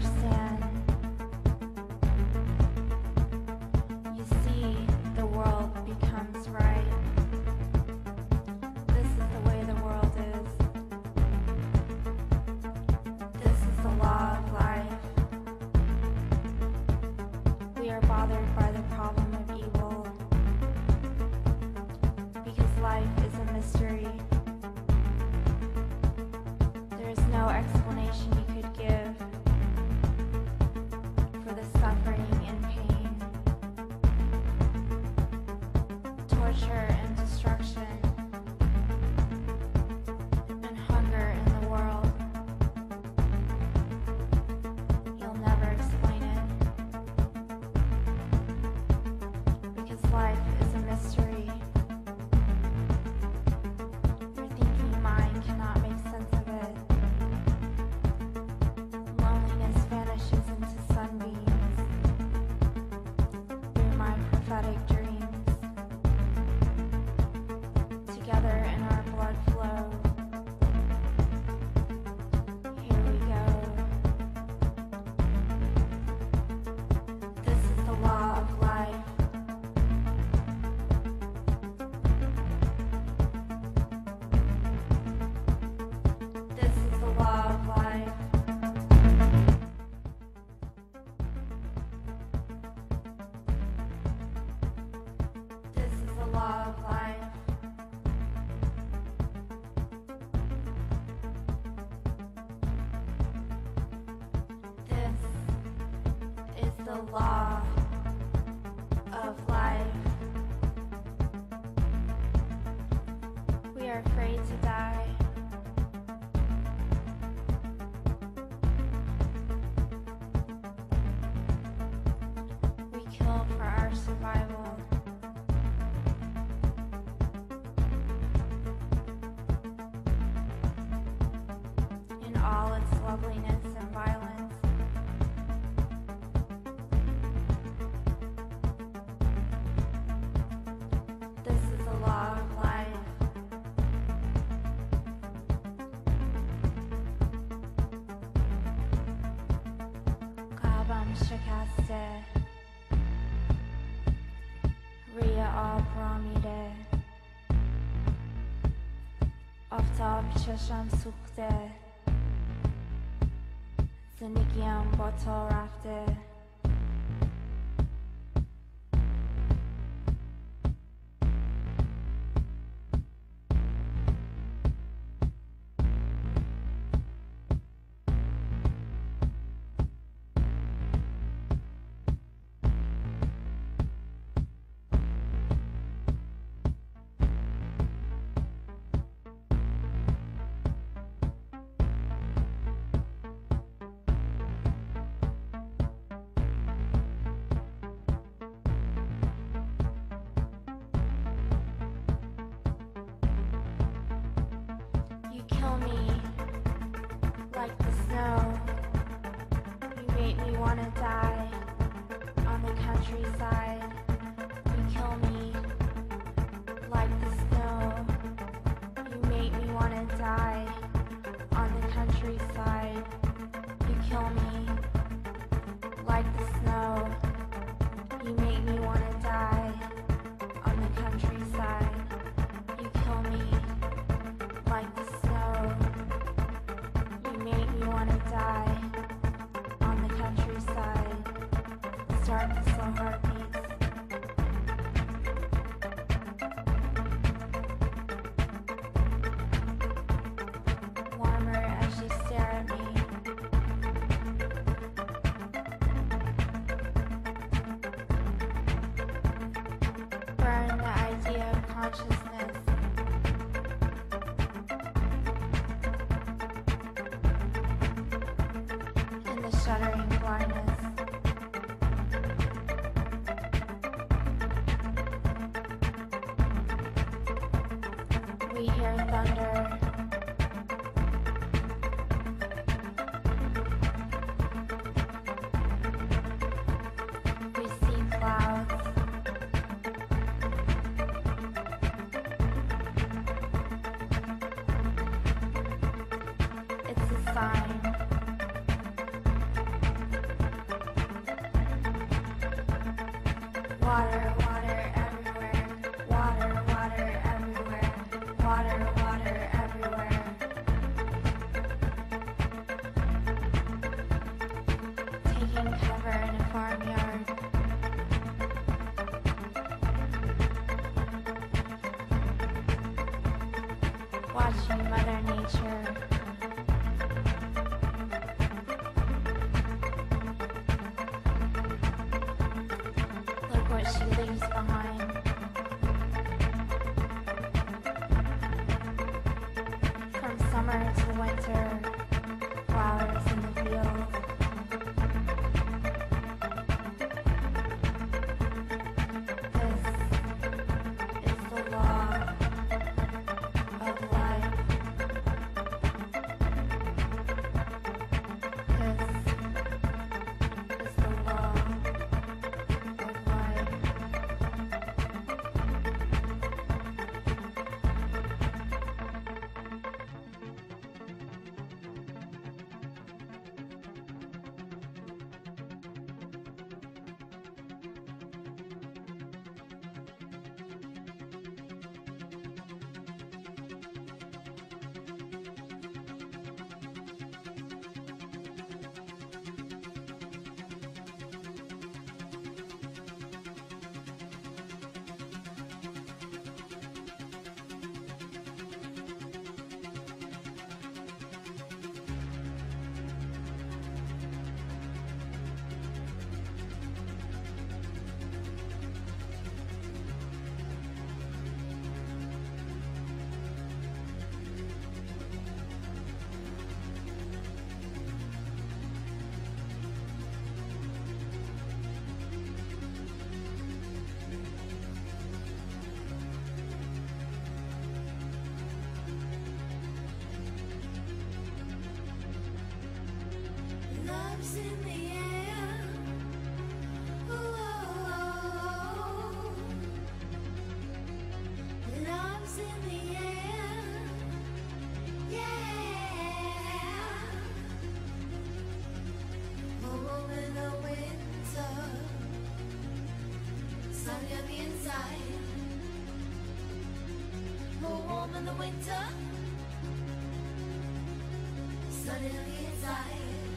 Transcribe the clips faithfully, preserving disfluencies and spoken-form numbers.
understand. You see, the world becomes right. This is the way the world is. This is the law of life. We are bothered by the problem of evil because life is a mystery. There is no explanation you could give for the suffering and pain, torture and destruction, and hunger in the world. You'll never explain it because life is a mystery. Your thinking mind cannot make sense of it. Loneliness vanishes into sunbeams through my prophetic dreams. Together in our blood flow. Here we go. This is the law of life. This is the law of life. This is the law of life. This is the law of life. We are afraid to die. We kill for our survival. In all its loveliness and violence. This is the law of life. قلبم شکسته، روی آب را میره، آفتاب چشم سوخته، زندگیم با تو رفته. You kill me like the snow. You make me wanna die on the countryside. You kill me like the snow. You make me wanna die on the countryside. You kill me like the snow. You make me wanna die on the countryside. You kill me like the snow. You make me wanna die on the countryside. Start the slow heartbeats. Warmer as you stare at me. Burn the idea of consciousness. In the shuddering blindness. We hear thunder. We see clouds. It's a sign. Water, water everywhere. Water, water everywhere. Water, water everywhere. Taking cover in a farmyard. Watching Mother Nature. Look what she leaves behind. From summer to winter, flowers in the field. This is the law of life. This is the law of life. Love's in the air. Ooh, love's in the air. Yeah. Oh, in the winter, sunny on the inside. Oh, warm in the winter, sunny on the inside.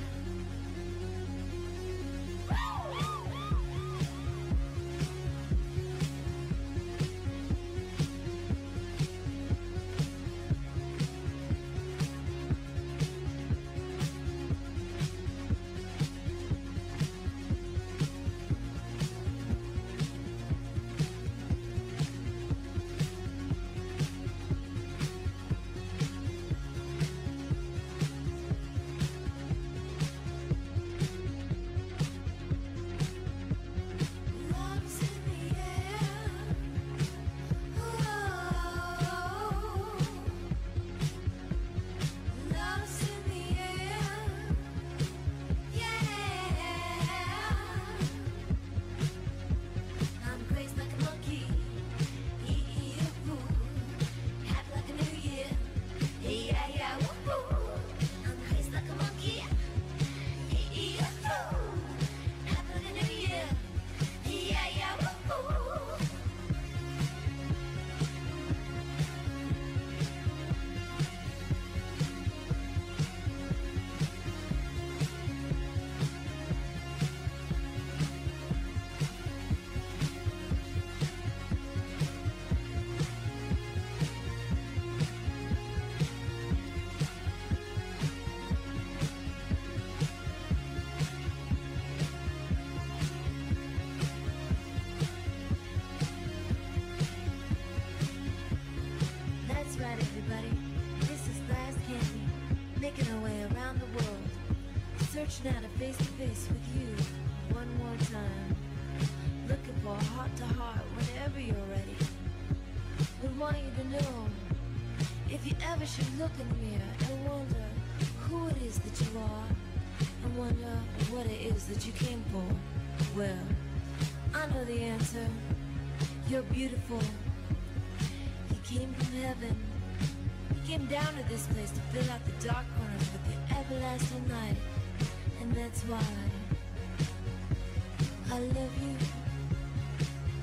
Love's in the air. Ooh, love's in the air. Yeah. I'm crazy like a monkey. Ee-ee-oo. Happy like a new year. Yeah, yeah, woo-hoo. I'm crazy like a monkey. Ee-ee-oo. Happy like a new year. Yeah, yeah, woo-hoo. That's right, everybody. This is Glass Candy, making our way around the world, searching out a face-to-face with you one more time, looking for a heart-to-heart whenever you're ready. We want you to know, if you ever should look in the mirror and wonder who it is that you are, and wonder what it is that you came for, well, I know the answer. You're beautiful. You came from heaven. You came down to this place to fill out the dark corners with the everlasting light. And that's why I love you.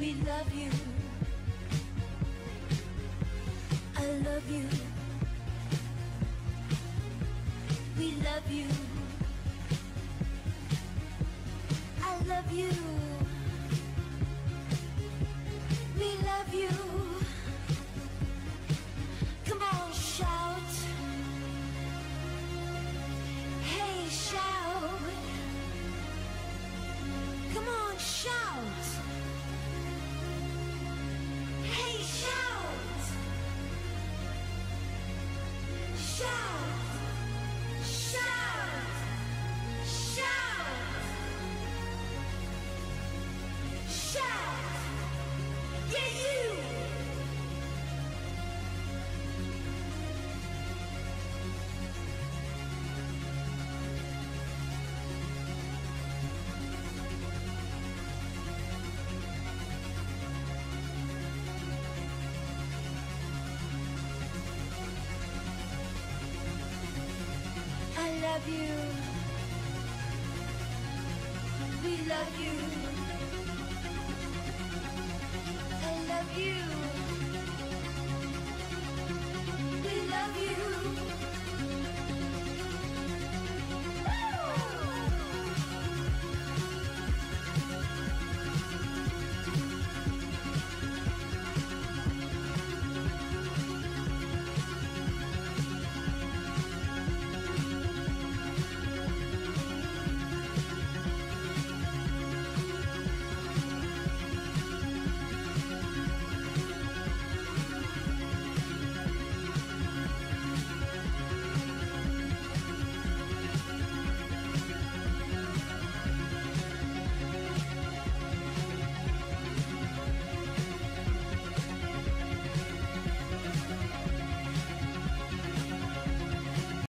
We love you. I love you. We love you. I love you. We love you. Come on, shout. Hey, shout. Come on, shout. Hey, shout. Shout. Shout. Shout. Shout. Yeah, you. I love you. We love you. I love you.